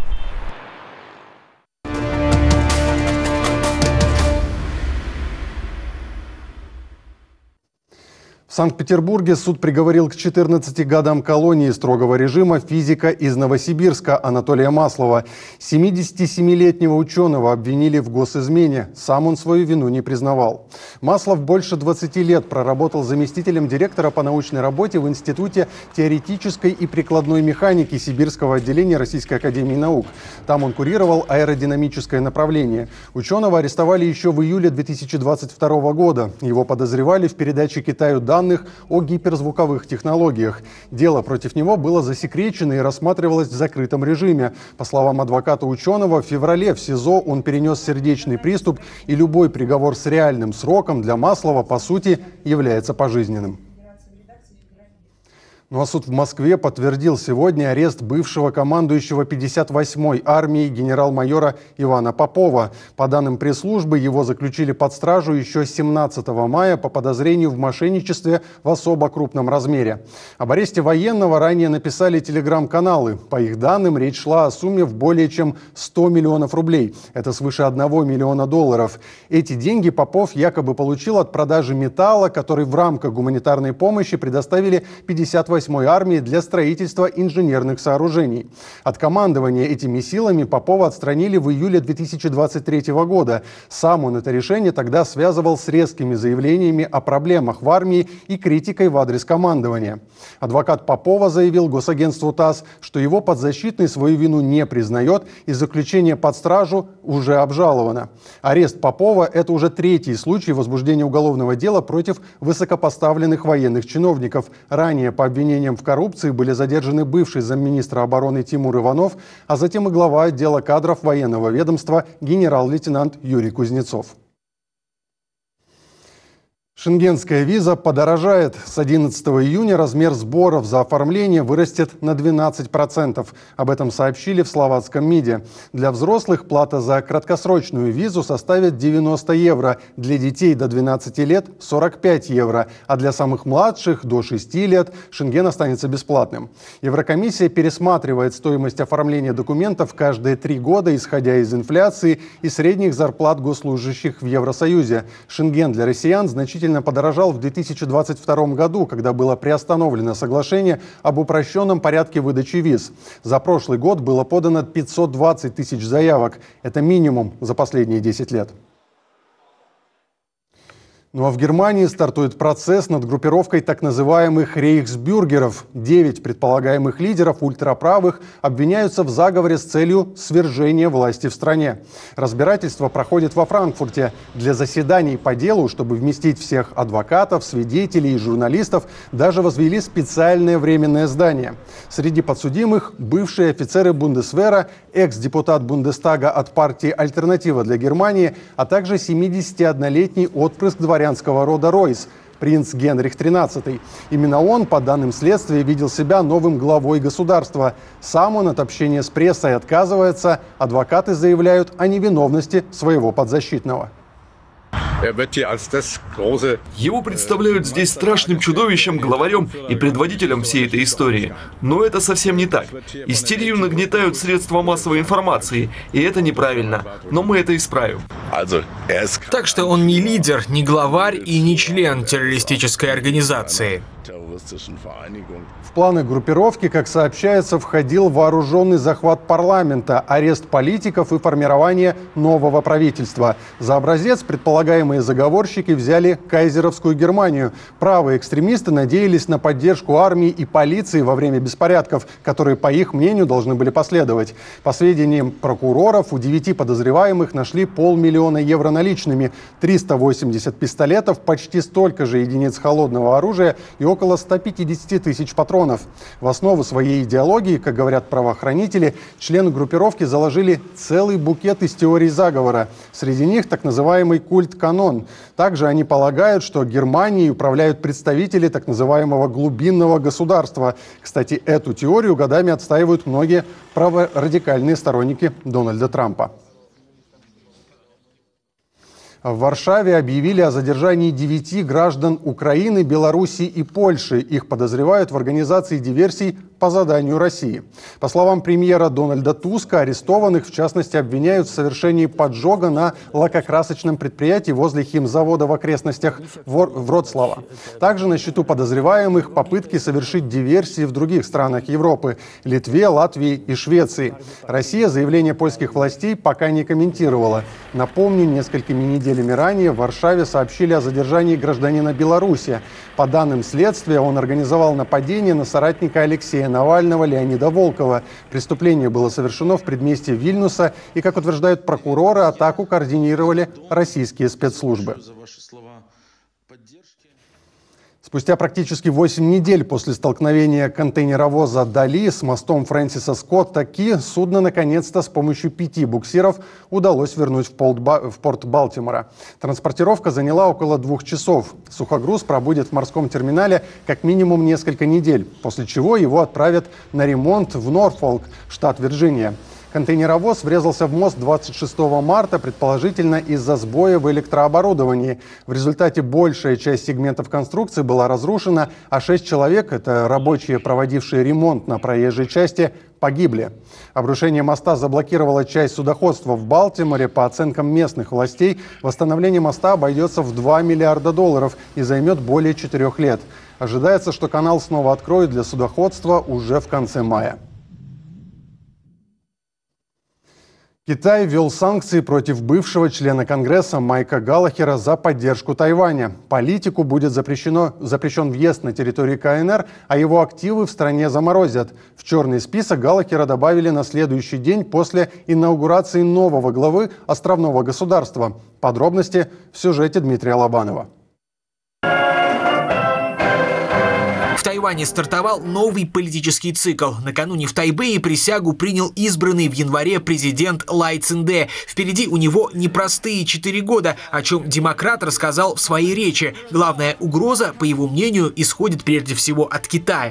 В Санкт-Петербурге суд приговорил к четырнадцати годам колонии строгого режима физика из Новосибирска Анатолия Маслова. семидесятисемилетнего ученого обвинили в госизмене. Сам он свою вину не признавал. Маслов больше двадцати лет проработал заместителем директора по научной работе в Институте теоретической и прикладной механики Сибирского отделения Российской академии наук. Там он курировал аэродинамическое направление. Ученого арестовали еще в июле две тысячи двадцать второго года. Его подозревали в передаче Китаю данных о гиперзвуковых технологиях. Дело против него было засекречено и рассматривалось в закрытом режиме. По словам адвоката ученого, в феврале в СИЗО он перенес сердечный приступ, и любой приговор с реальным сроком для Маслова, по сути, является пожизненным. Ну а суд в Москве подтвердил сегодня арест бывшего командующего пятьдесят восьмой армией генерал-майора Ивана Попова. По данным пресс-службы, его заключили под стражу еще семнадцатого мая по подозрению в мошенничестве в особо крупном размере. Об аресте военного ранее написали телеграм-каналы. По их данным, речь шла о сумме в более чем сто миллионов рублей. Это свыше одного миллиона долларов. Эти деньги Попов якобы получил от продажи металла, который в рамках гуманитарной помощи предоставили пятьдесят восьмой армии для строительства инженерных сооружений. От командования этими силами Попова отстранили в июле две тысячи двадцать третьего года. Сам он это решение тогда связывал с резкими заявлениями о проблемах в армии и критикой в адрес командования. Адвокат Попова заявил госагентству ТАСС, что его подзащитный свою вину не признает и заключение под стражу уже обжаловано. Арест Попова – это уже третий случай возбуждения уголовного дела против высокопоставленных военных чиновников. Ранее по обвинениям в коррупции были задержаны бывший замминистра обороны Тимур Иванов, а затем и глава отдела кадров военного ведомства генерал-лейтенант Юрий Кузнецов. Шенгенская виза подорожает. С одиннадцатого июня размер сборов за оформление вырастет на двенадцать процентов. Об этом сообщили в словацком МИДе. Для взрослых плата за краткосрочную визу составит девяносто евро, для детей до двенадцати лет – сорок пять евро, а для самых младших до шести лет Шенген останется бесплатным. Еврокомиссия пересматривает стоимость оформления документов каждые три года, исходя из инфляции и средних зарплат госслужащих в Евросоюзе. Шенген для россиян значительно подорожал в две тысячи двадцать втором году, когда было приостановлено соглашение об упрощенном порядке выдачи виз. За прошлый год было подано пятьсот двадцать тысяч заявок. Это минимум за последние десять лет. Ну а в Германии стартует процесс над группировкой так называемых рейхсбюргеров. Девять предполагаемых лидеров ультраправых обвиняются в заговоре с целью свержения власти в стране. Разбирательство проходит во Франкфурте. Для заседаний по делу, чтобы вместить всех адвокатов, свидетелей и журналистов, даже возвели специальное временное здание. Среди подсудимых бывшие офицеры Бундесвера, экс-депутат Бундестага от партии «Альтернатива для Германии», а также семидесятиоднолетний отпрыск дворянского рода Ройс, принц Генрих тринадцатый. Именно он, по данным следствия, видел себя новым главой государства. Сам он от общения с прессой отказывается. Адвокаты заявляют о невиновности своего подзащитного. Его представляют здесь страшным чудовищем, главарем и предводителем всей этой истории. Но это совсем не так. Истерию нагнетают средства массовой информации, и это неправильно. Но мы это исправим. Так что он не лидер, не главарь и не член террористической организации. В планы группировки, как сообщается, входил вооруженный захват парламента, арест политиков и формирование нового правительства. За образец предполагаемые заговорщики взяли кайзеровскую Германию. Правые экстремисты надеялись на поддержку армии и полиции во время беспорядков, которые, по их мнению, должны были последовать. По сведениям прокуроров, у девяти подозреваемых нашли полмиллиона евро наличными, триста восемьдесят пистолетов, почти столько же единиц холодного оружия и около ста пятидесяти тысяч патронов. В основу своей идеологии, как говорят правоохранители, члены группировки заложили целый букет из теорий заговора. Среди них так называемый культ-канон. Также они полагают, что Германией управляют представители так называемого глубинного государства. Кстати, эту теорию годами отстаивают многие праворадикальные сторонники Дональда Трампа. В Варшаве объявили о задержании девяти граждан Украины, Белоруссии и Польши. Их подозревают в организации диверсий по заданию России. По словам премьера Дональда Туска, арестованных, в частности, обвиняют в совершении поджога на лакокрасочном предприятии возле химзавода в окрестностях Вроцлава. Также на счету подозреваемых попытки совершить диверсии в других странах Европы – Литве, Латвии и Швеции. Россия заявление польских властей пока не комментировала. Напомню, несколькими неделями ранее в Варшаве сообщили о задержании гражданина Беларуси. По данным следствия, он организовал нападение на соратника Алексея Навального Леонида Волкова. Преступление было совершено в предместье Вильнюса, и, как утверждают прокуроры, атаку координировали российские спецслужбы. Спустя практически восемь недель после столкновения контейнеровоза «Дали» с мостом Фрэнсиса Скотта Ки судно наконец-то с помощью пяти буксиров удалось вернуть в порт Балтимора. Транспортировка заняла около двух часов. Сухогруз пробудет в морском терминале как минимум несколько недель, после чего его отправят на ремонт в Норфолк, штат Вирджиния. Контейнеровоз врезался в мост двадцать шестого марта, предположительно из-за сбоя в электрооборудовании. В результате большая часть сегментов конструкции была разрушена, а шесть человек, это рабочие, проводившие ремонт на проезжей части, погибли. Обрушение моста заблокировало часть судоходства в Балтиморе. По оценкам местных властей, восстановление моста обойдется в два миллиарда долларов и займет более четырех лет. Ожидается, что канал снова откроют для судоходства уже в конце мая. Китай ввел санкции против бывшего члена Конгресса Майка Галлахера за поддержку Тайваня. Политику будет запрещено, запрещен въезд на территорию ка эн эр, а его активы в стране заморозят. В черный список Галлахера добавили на следующий день после инаугурации нового главы островного государства. Подробности в сюжете Дмитрия Лобанова. Тайване стартовал новый политический цикл. Накануне в Тайбэе присягу принял избранный в январе президент Лай Цзиньде. Впереди у него непростые четыре года, о чем демократ рассказал в своей речи. Главная угроза, по его мнению, исходит прежде всего от Китая.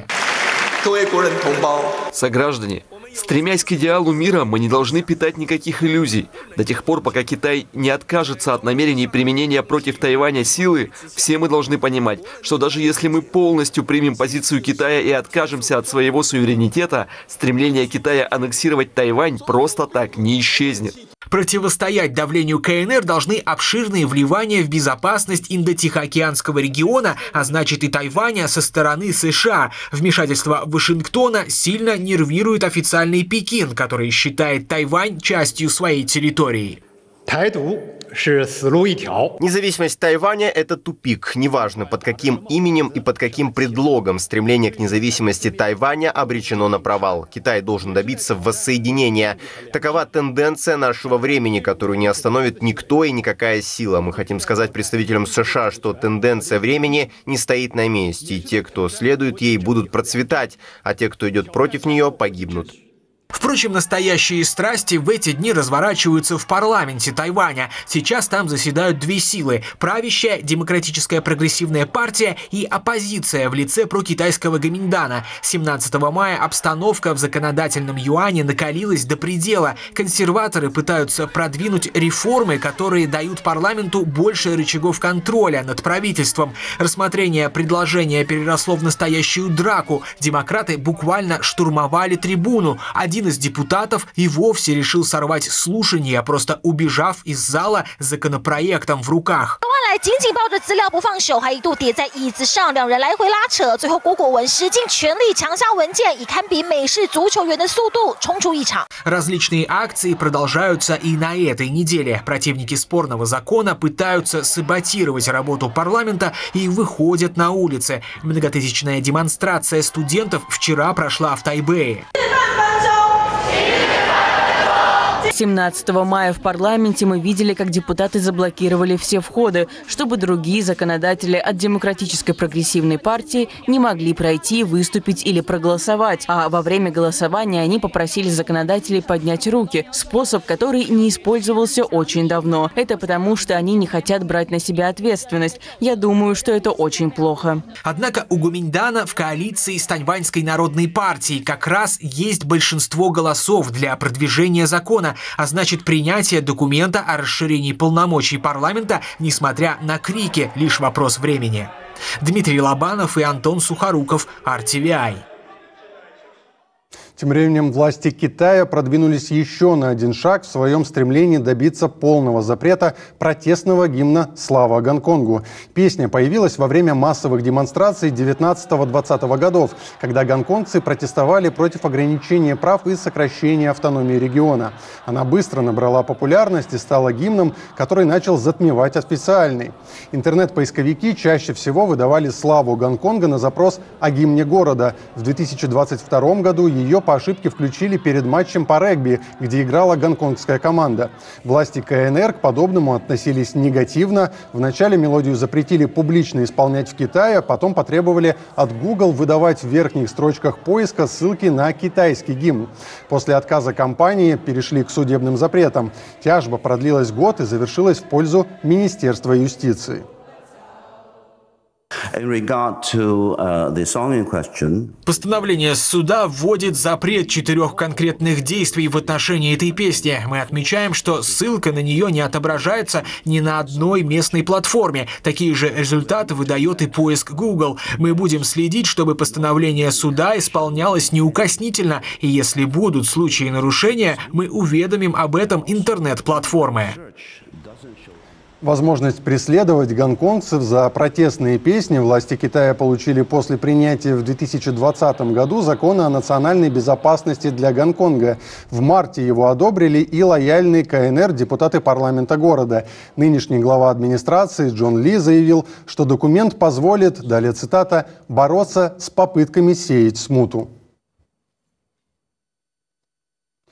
Сограждане, стремясь к идеалу мира, мы не должны питать никаких иллюзий. До тех пор, пока Китай не откажется от намерений применения против Тайваня силы, все мы должны понимать, что даже если мы полностью примем позицию Китая и откажемся от своего суверенитета, стремление Китая аннексировать Тайвань просто так не исчезнет. Противостоять давлению КНР должны обширные вливания в безопасность Индо-Тихоокеанского региона, а значит и Тайваня со стороны США. Вмешательство Вашингтона сильно нервирует официальный Пекин, который считает Тайвань частью своей территории. Независимость Тайваня – это тупик. Неважно, под каким именем и под каким предлогом стремление к независимости Тайваня обречено на провал. Китай должен добиться воссоединения. Такова тенденция нашего времени, которую не остановит никто и никакая сила. Мы хотим сказать представителям США, что тенденция времени не стоит на месте, и те, кто следует ей, будут процветать, а те, кто идет против нее, погибнут. Впрочем, настоящие страсти в эти дни разворачиваются в парламенте Тайваня. Сейчас там заседают две силы – правящая Демократическая прогрессивная партия и оппозиция в лице прокитайского Гоминдана. семнадцатого мая обстановка в законодательном юане накалилась до предела. Консерваторы пытаются продвинуть реформы, которые дают парламенту больше рычагов контроля над правительством. Рассмотрение предложения переросло в настоящую драку. Демократы буквально штурмовали трибуну. Один из депутатов и вовсе решил сорвать слушание, просто убежав из зала с законопроектом в руках. Различные акции продолжаются и на этой неделе. Противники спорного закона пытаются саботировать работу парламента и выходят на улицы. Многотысячная демонстрация студентов вчера прошла в Тайбэе. семнадцатого мая в парламенте мы видели, как депутаты заблокировали все входы, чтобы другие законодатели от Демократической прогрессивной партии не могли пройти, выступить или проголосовать. А во время голосования они попросили законодателей поднять руки, способ, который не использовался очень давно. Это потому, что они не хотят брать на себя ответственность. Я думаю, что это очень плохо. Однако у Гоминдана в коалиции с Тайваньской народной партией как раз есть большинство голосов для продвижения закона, а значит принятие документа о расширении полномочий парламента, несмотря на крики, лишь вопрос времени. Дмитрий Лобанов и Антон Сухоруков, ар ти ви ай. Тем временем власти Китая продвинулись еще на один шаг в своем стремлении добиться полного запрета протестного гимна «Слава Гонконгу». Песня появилась во время массовых демонстраций девятнадцатого-двадцатого годов, когда гонконгцы протестовали против ограничения прав и сокращения автономии региона. Она быстро набрала популярность и стала гимном, который начал затмевать официальный. Интернет-поисковики чаще всего выдавали «Славу Гонконга» на запрос о гимне города. В две тысячи двадцать втором году ее по ошибке включили перед матчем по регби, где играла гонконгская команда. Власти КНР к подобному относились негативно. Вначале мелодию запретили публично исполнять в Китае, потом потребовали от Google выдавать в верхних строчках поиска ссылки на китайский гимн. После отказа компании перешли к судебным запретам. Тяжба продлилась год и завершилась в пользу Министерства юстиции. Постановление суда вводит запрет четырех конкретных действий в отношении этой песни. Мы отмечаем, что ссылка на нее не отображается ни на одной местной платформе. Такие же результаты выдает и поиск Google. Мы будем следить, чтобы постановление суда исполнялось неукоснительно, и если будут случаи нарушения, мы уведомим об этом интернет-платформы. Возможность преследовать гонконгцев за протестные песни власти Китая получили после принятия в две тысячи двадцатом году закона о национальной безопасности для Гонконга. В марте его одобрили и лояльные КНР депутаты парламента города. Нынешний глава администрации Джон Ли заявил, что документ позволит, далее цитата, «бороться с попытками сеять смуту».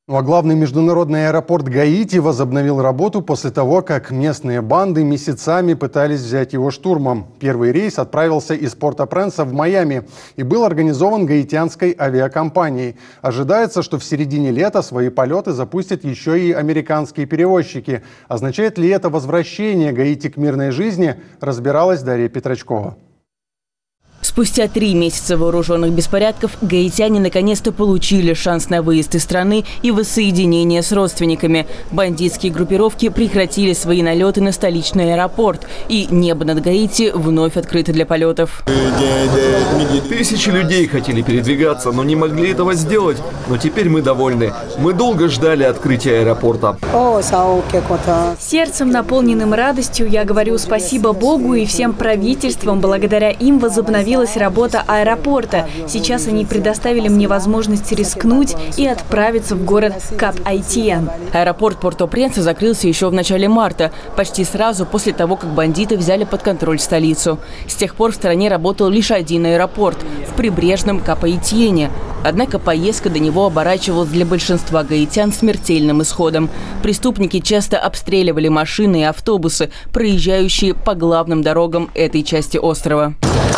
Ну а главный международный аэропорт Гаити возобновил работу после того, как местные банды месяцами пытались взять его штурмом. Первый рейс отправился из Порт-о-Пренса в Майами и был организован гаитянской авиакомпанией. Ожидается, что в середине лета свои полеты запустят еще и американские перевозчики. Означает ли это возвращение Гаити к мирной жизни, разбиралась Дарья Петрачкова. Спустя три месяца вооруженных беспорядков гаитяне наконец-то получили шанс на выезд из страны и воссоединение с родственниками. Бандитские группировки прекратили свои налеты на столичный аэропорт, и небо над Гаити вновь открыто для полетов. Тысячи людей хотели передвигаться, но не могли этого сделать. Но теперь мы довольны. Мы долго ждали открытия аэропорта. Сердцем, наполненным радостью, я говорю спасибо Богу и всем правительствам. Благодаря им возобновилась работа аэропорта. Сейчас они предоставили мне возможность рискнуть и отправиться в город Кап-Айтьен. Аэропорт Порт-о-Пренса закрылся еще в начале марта, почти сразу после того, как бандиты взяли под контроль столицу. С тех пор в стране работал лишь один аэропорт – в прибрежном Кап-Айтьене. Однако поездка до него оборачивалась для большинства гаитян смертельным исходом. Преступники часто обстреливали машины и автобусы, проезжающие по главным дорогам этой части острова.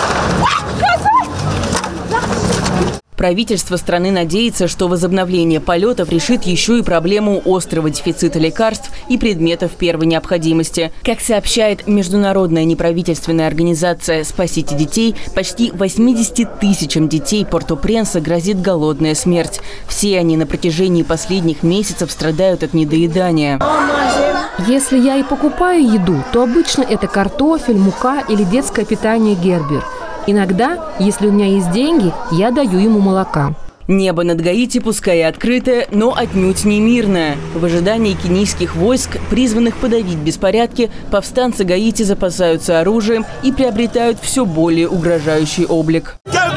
Правительство страны надеется, что возобновление полетов решит еще и проблему острого дефицита лекарств и предметов первой необходимости. Как сообщает международная неправительственная организация «Спасите детей», почти восьмидесяти тысячам детей Порт-о-Пренса грозит голодная смерть. Все они на протяжении последних месяцев страдают от недоедания. Если я и покупаю еду, то обычно это картофель, мука или детское питание Гербер. Иногда, если у меня есть деньги, я даю ему молока. Небо над Гаити пускай и открытое, но отнюдь не мирное. В ожидании кенийских войск, призванных подавить беспорядки, повстанцы Гаити запасаются оружием и приобретают все более угрожающий облик.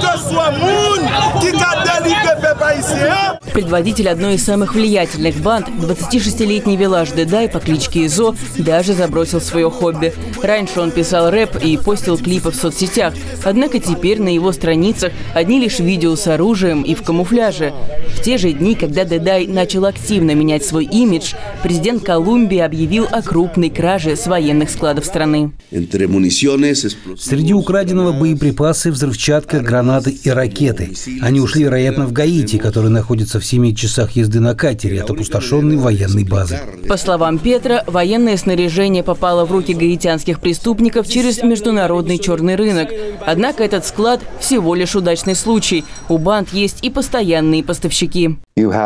Предводитель одной из самых влиятельных банд, двадцатишестилетний Вилаж Дедай по кличке Изо, даже забросил свое хобби. Раньше он писал рэп и постил клипы в соцсетях, однако теперь на его страницах одни лишь видео с оружием и в камуфляже. В те же дни, когда Дедай начал активно менять свой имидж, президент Колумбии объявил о крупной краже с военных складов страны. Среди украденного боеприпасы, взрывчатка, гранаты и ракеты. Они ушли, вероятно, в Гаити, который находится в семи часах езды на катере от опустошенной военной базы. По словам Петра, военное снаряжение попало в руки гаитянских преступников через международный черный рынок. Однако этот склад всего лишь удачный случай. У банд есть и постоянные поставщики.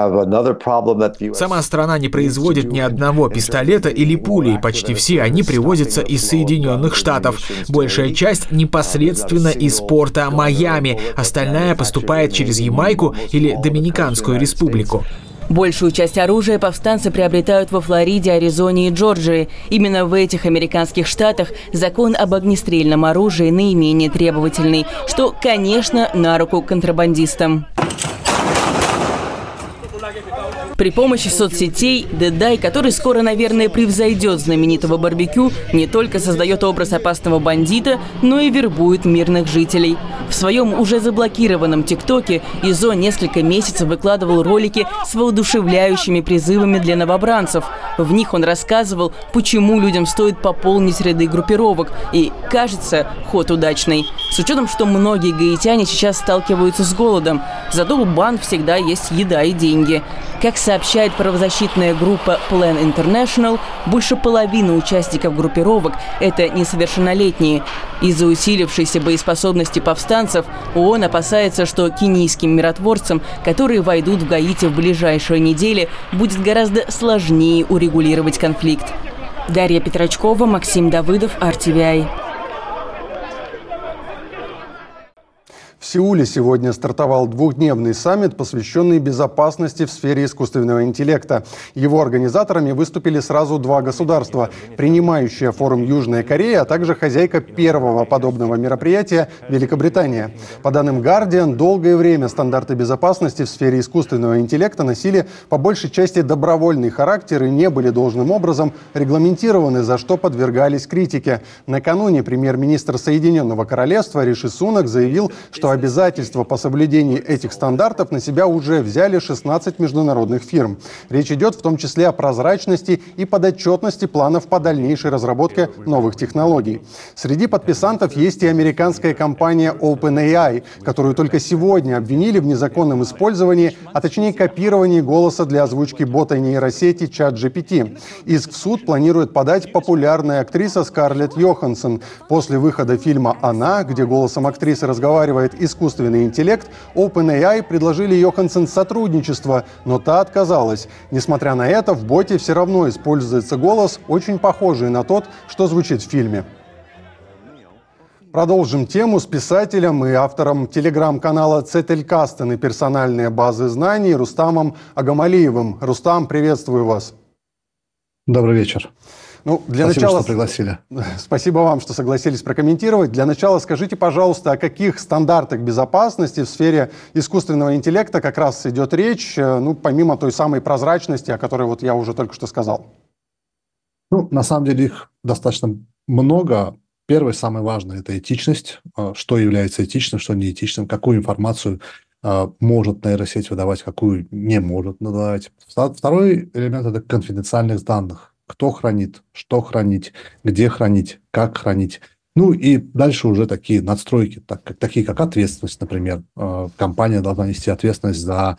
Сама страна не производит ни одного пистолета или пули, и почти все они привозятся из Соединенных Штатов. Большая часть непосредственно из порта Майами, остальная поступает через Ямайку или Доминиканскую республику. Большую часть оружия повстанцы приобретают во Флориде, Аризоне и Джорджии. Именно в этих американских штатах закон об огнестрельном оружии наименее требовательный, что, конечно, на руку контрабандистам. При помощи соцсетей Дедай, который скоро, наверное, превзойдет знаменитого барбекю, не только создает образ опасного бандита, но и вербует мирных жителей. В своем уже заблокированном ТикТоке Изо несколько месяцев выкладывал ролики с воодушевляющими призывами для новобранцев. В них он рассказывал, почему людям стоит пополнить ряды группировок. И, кажется, ход удачный. С учетом, что многие гаитяне сейчас сталкиваются с голодом. Зато у банд всегда есть еда и деньги. Как сообщает правозащитная группа Plan International, больше половины участников группировок – это несовершеннолетние. Из-за усилившейся боеспособности повстанцев ООН опасается, что кенийским миротворцам, которые войдут в Гаити в ближайшие недели, будет гораздо сложнее урегулировать конфликт. Дарья Петрачкова, Максим Давыдов, ар ти ви ай. В Сеуле сегодня стартовал двухдневный саммит, посвященный безопасности в сфере искусственного интеллекта. Его организаторами выступили сразу два государства – принимающая форум Южная Корея, а также хозяйка первого подобного мероприятия – Великобритания. По данным Guardian, долгое время стандарты безопасности в сфере искусственного интеллекта носили по большей части добровольный характер и не были должным образом регламентированы, за что подвергались критике. Накануне премьер-министр Соединенного Королевства Риши Сунак заявил, что обязательства по соблюдению этих стандартов на себя уже взяли шестнадцать международных фирм. Речь идет в том числе о прозрачности и подотчетности планов по дальнейшей разработке новых технологий. Среди подписантов есть и американская компания OpenAI, которую только сегодня обвинили в незаконном использовании, а точнее копировании голоса для озвучки бота нейросети ChatGPT. Иск в суд планирует подать популярная актриса Скарлетт Йоханссон. После выхода фильма «Она», где голосом актрисы разговаривает искусственный интеллект, OpenAI предложили Йоханссон сотрудничество, но та отказалась. Несмотря на это, в боте все равно используется голос, очень похожий на тот, что звучит в фильме. Продолжим тему с писателем и автором телеграм-канала Цетелькастен и персональные базы знаний Рустамом Агамалиевым. Рустам, приветствую вас. Добрый вечер. Ну, для Спасибо, начала... что пригласили. Спасибо вам, что согласились прокомментировать. Для начала скажите, пожалуйста, о каких стандартах безопасности в сфере искусственного интеллекта как раз идет речь, ну, помимо той самой прозрачности, о которой вот я уже только что сказал. Ну, на самом деле их достаточно много. Первое, самое важное, это этичность. Что является этичным, что неэтичным, какую информацию может нейросеть выдавать, какую не может выдавать. Второй элемент – это конфиденциальность данных. Кто хранит, что хранить, где хранить, как хранить. Ну и дальше уже такие надстройки, так, как, такие как ответственность, например. Компания должна нести ответственность за...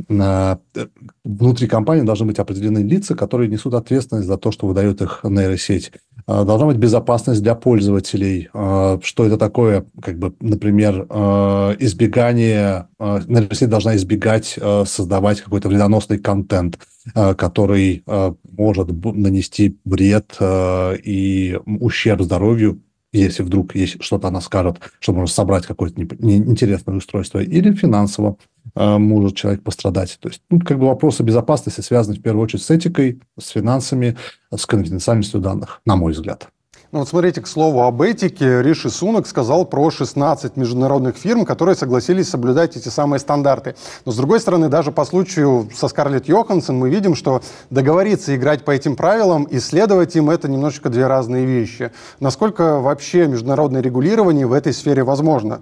Внутри компании должны быть определенные лица, которые несут ответственность за то, что выдает их нейросеть. Должна быть безопасность для пользователей. Что это такое? Как бы, например, избегание... Нейросеть должна избегать создавать какой-то вредоносный контент, который может нанести вред и ущерб здоровью, если вдруг есть что-то она скажет, что может собрать какое-то неинтересное устройство, или финансово э, может человек пострадать. То есть, ну, как бы вопросы безопасности связаны в первую очередь с этикой, с финансами, с конфиденциальностью данных, на мой взгляд. Ну вот смотрите, к слову об этике, Риши Сунак сказал про шестнадцать международных фирм, которые согласились соблюдать эти самые стандарты. Но с другой стороны, даже по случаю со Скарлетт Йоханссон мы видим, что договориться играть по этим правилам и следовать им — это немножечко две разные вещи. Насколько вообще международное регулирование в этой сфере возможно?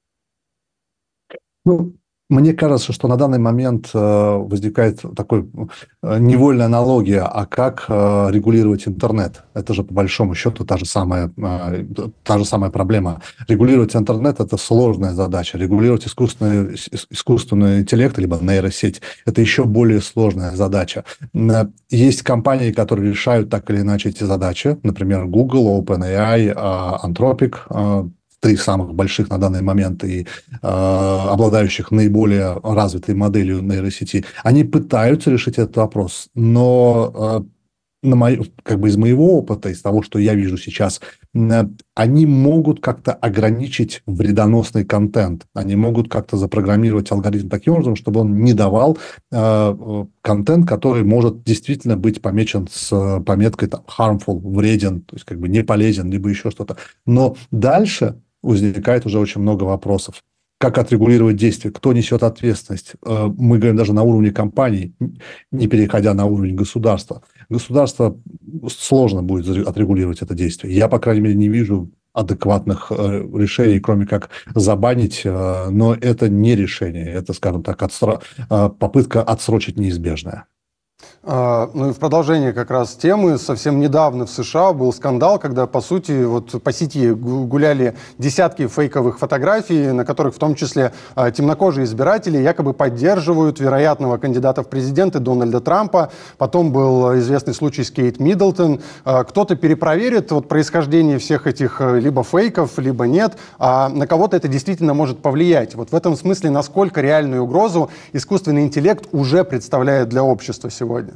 Ну, мне кажется, что на данный момент э, возникает такой э, невольная аналогия, а как э, регулировать интернет? Это же по большому счету та же самая, э, та же самая проблема. Регулировать интернет – это сложная задача. Регулировать искусственный, искусственный интеллект, либо нейросеть – это еще более сложная задача. Есть компании, которые решают так или иначе эти задачи. Например, Google, OpenAI, Anthropic – три самых больших на данный момент и э, обладающих наиболее развитой моделью нейросети, они пытаются решить этот вопрос, но э, на мой, как бы из моего опыта, из того, что я вижу сейчас, э, они могут как-то ограничить вредоносный контент, они могут как-то запрограммировать алгоритм таким образом, чтобы он не давал э, контент, который может действительно быть помечен с пометкой там, harmful, вреден, то есть как бы не полезен, либо еще что-то. Но дальше возникает уже очень много вопросов. Как отрегулировать действия? Кто несет ответственность? Мы говорим даже на уровне компаний, не переходя на уровень государства. Государство сложно будет отрегулировать это действие. Я, по крайней мере, не вижу адекватных решений, кроме как забанить, но это не решение. Это, скажем так, отстро... попытка отсрочить неизбежное. Ну и в продолжение как раз темы, совсем недавно в США был скандал, когда, по сути, вот по сети гуляли десятки фейковых фотографий, на которых в том числе темнокожие избиратели якобы поддерживают вероятного кандидата в президенты Дональда Трампа. Потом был известный случай с Кейт Миддлтон. Кто-то перепроверит вот происхождение всех этих либо фейков, либо нет, а на кого-то это действительно может повлиять. Вот в этом смысле, насколько реальную угрозу искусственный интеллект уже представляет для общества сегодня?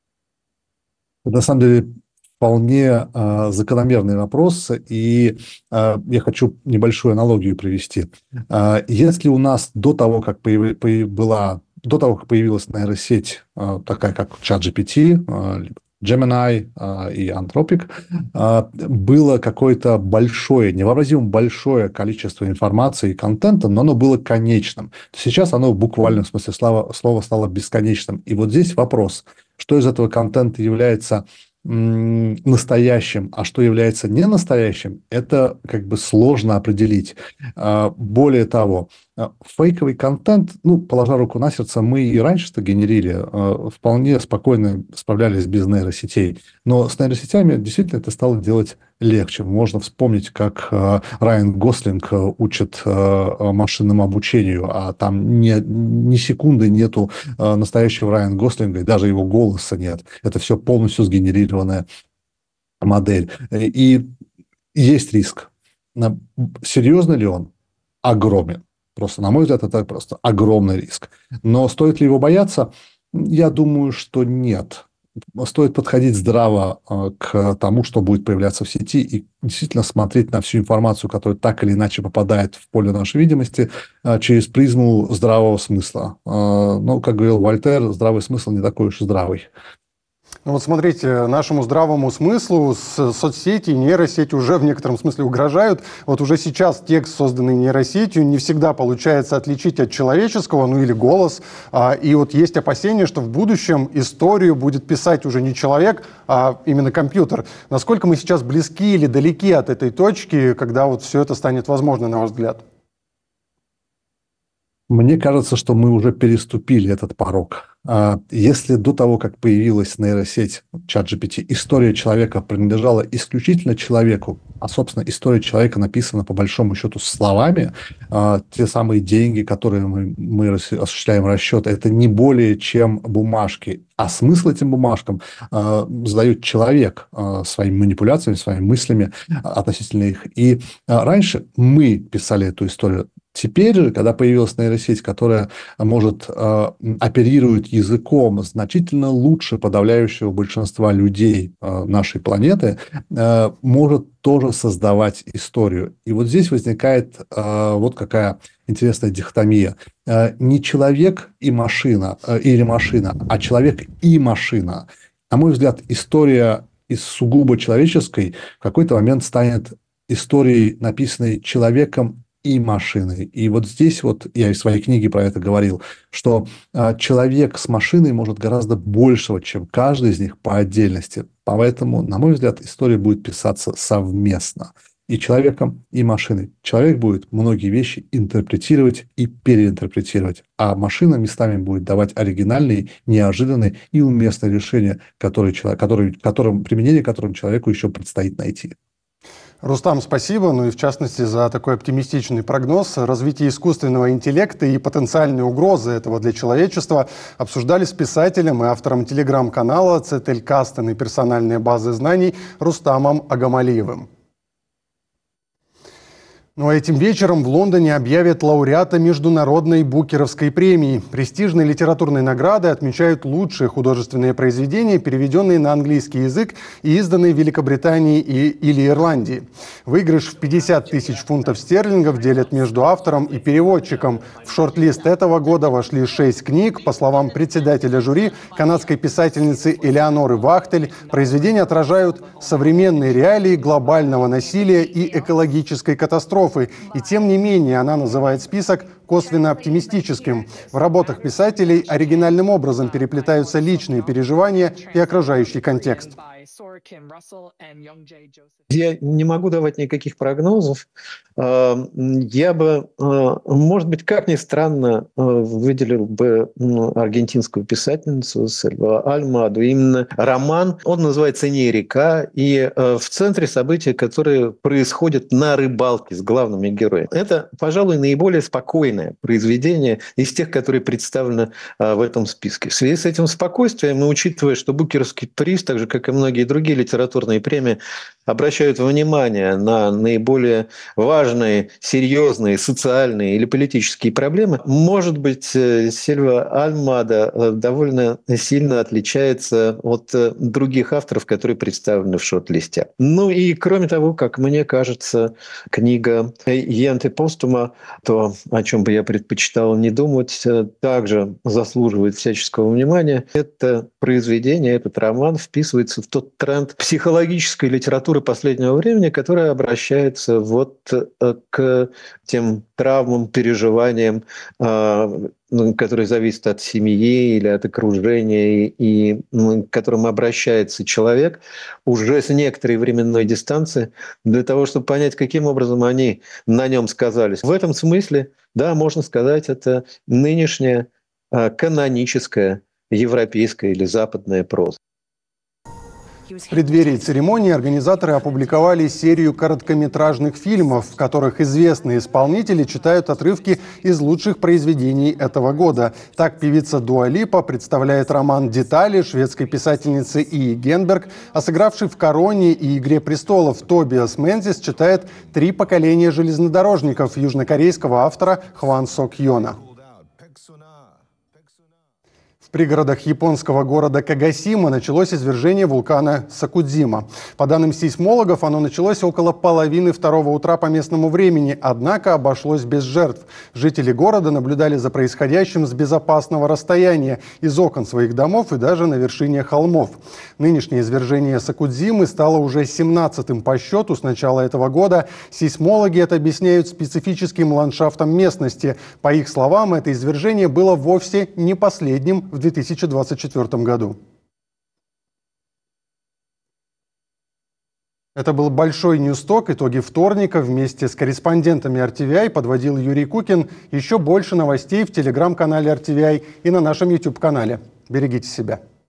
На самом деле вполне э, закономерный вопрос, и э, я хочу небольшую аналогию привести. Э, если у нас до того, как появ... была, до того, как появилась нейросеть, э, такая как ChatGPT, э, Gemini э, и Anthropic, э, было какое-то большое, невообразимо большое количество информации и контента, но оно было конечным. Сейчас оно в буквальном смысле слова, слова стало бесконечным. И вот здесь вопрос, что из этого контента является настоящим, а что является не настоящим, это как бы сложно определить. Более того, фейковый контент, ну, положа руку на сердце, мы и раньше-то генерили, вполне спокойно справлялись без нейросетей. Но с нейросетями действительно это стало делать легче. Можно вспомнить, как Райан Гослинг учит машинному обучению, а там ни, ни секунды нету настоящего Райана Гослинга, и даже его голоса нет. Это все полностью сгенерированная модель. И есть риск. Серьезно ли он? Огромен. Просто, на мой взгляд, это просто огромный риск. Но стоит ли его бояться? Я думаю, что нет. Стоит подходить здраво к тому, что будет появляться в сети, и действительно смотреть на всю информацию, которая так или иначе попадает в поле нашей видимости, через призму здравого смысла. Но, как говорил Вольтер, здравый смысл не такой уж и здравый. Ну вот смотрите, нашему здравому смыслу соцсети и нейросети уже в некотором смысле угрожают. Вот уже сейчас текст, созданный нейросетью, не всегда получается отличить от человеческого, ну или голос. И вот есть опасения, что в будущем историю будет писать уже не человек, а именно компьютер. Насколько мы сейчас близки или далеки от этой точки, когда вот все это станет возможно, на ваш взгляд? Мне кажется, что мы уже переступили этот порог. Если до того, как появилась нейросеть ChatGPT, история человека принадлежала исключительно человеку, а, собственно, история человека написана по большому счету словами, те самые деньги, которые мы, мы осуществляем расчеты, это не более чем бумажки. А смысл этим бумажкам задает человек своими манипуляциями, своими мыслями относительно их. И раньше мы писали эту историю. Теперь же, когда появилась нейросеть, которая может э, оперировать языком значительно лучше подавляющего большинства людей э, нашей планеты, э, может тоже создавать историю. И вот здесь возникает э, вот какая интересная дихотомия. Э, не человек и машина, э, или машина, а человек и машина. На мой взгляд, история из сугубо человеческой в какой-то момент станет историей, написанной человеком и машиной. И вот здесь вот я и в своей книге про это говорил, что а, человек с машиной может гораздо большего, чем каждый из них по отдельности. Поэтому, на мой взгляд, история будет писаться совместно. И человеком, и машиной. Человек будет многие вещи интерпретировать и переинтерпретировать, а машина местами будет давать оригинальные, неожиданные и уместные решения, которые, которые, которым, применение которым человеку еще предстоит найти. Рустам, спасибо, ну и в частности за такой оптимистичный прогноз. Развитие искусственного интеллекта и потенциальные угрозы этого для человечества обсуждали с писателем и автором телеграм-канала «Цетелькастен» и персональные базы знаний Рустамом Агамалиевым. Ну а этим вечером в Лондоне объявят лауреата Международной Букеровской премии. Престижной литературной наградой отмечают лучшие художественные произведения, переведенные на английский язык и изданные в Великобритании и, или Ирландии. Выигрыш в пятьдесят тысяч фунтов стерлингов делят между автором и переводчиком. В шорт-лист этого года вошли шесть книг. По словам председателя жюри, канадской писательницы Элеоноры Вахтель, произведения отражают современные реалии глобального насилия и экологической катастрофы. И тем не менее она называет список косвенно оптимистическим. В работах писателей оригинальным образом переплетаются личные переживания и окружающий контекст. Я не могу давать никаких прогнозов. Я бы, может быть, как ни странно, выделил бы аргентинскую писательницу Сельва Альмаду. Именно роман, он называется «Не река», и в центре события, которые происходят на рыбалке с главными героями. Это, пожалуй, наиболее спокойное произведение из тех, которые представлены в этом списке. В связи с этим спокойствием, и учитывая, что Букеровский приз, так же, как и многие другие литературные премии, обращают внимание на наиболее важные, серьезные, социальные или политические проблемы, может быть, Сельва Альмада довольно сильно отличается от других авторов, которые представлены в шорт-листе. Ну и кроме того, как мне кажется, книга Йенте Постума, то, о чем бы я предпочитал не думать, также заслуживает всяческого внимания. Это произведение, этот роман вписывается в тот тот тренд психологической литературы последнего времени, которая обращается вот к тем травмам, переживаниям, которые зависят от семьи или от окружения, и к которым обращается человек уже с некоторой временной дистанции для того, чтобы понять, каким образом они на нем сказались. В этом смысле, да, можно сказать, это нынешняя каноническая европейская или западная проза. В преддверии церемонии организаторы опубликовали серию короткометражных фильмов, в которых известные исполнители читают отрывки из лучших произведений этого года. Так певица Дуа Липа представляет роман «Детали» шведской писательницы Ии Генберг, а сыгравший в «Короне» и «Игре престолов» Тобиас Мензис читает «Три поколения железнодорожников» южнокорейского автора Хван Сок Йона. В пригородах японского города Кагасима началось извержение вулкана Сакудзима. По данным сейсмологов, оно началось около половины второго утра по местному времени, однако обошлось без жертв. Жители города наблюдали за происходящим с безопасного расстояния, из окон своих домов и даже на вершине холмов. Нынешнее извержение Сакудзимы стало уже семнадцатым по счету с начала этого года. Сейсмологи это объясняют специфическим ландшафтом местности. По их словам, это извержение было вовсе не последним в две тысячи двадцать четвёртом году. Это был Большой Ньюсток. Итоги вторника. Вместе с корреспондентами эр ти ви ай подводил Юрий Кукин. Еще больше новостей в телеграм-канале эр ти ви ай и на нашем ютуб-канале. Берегите себя.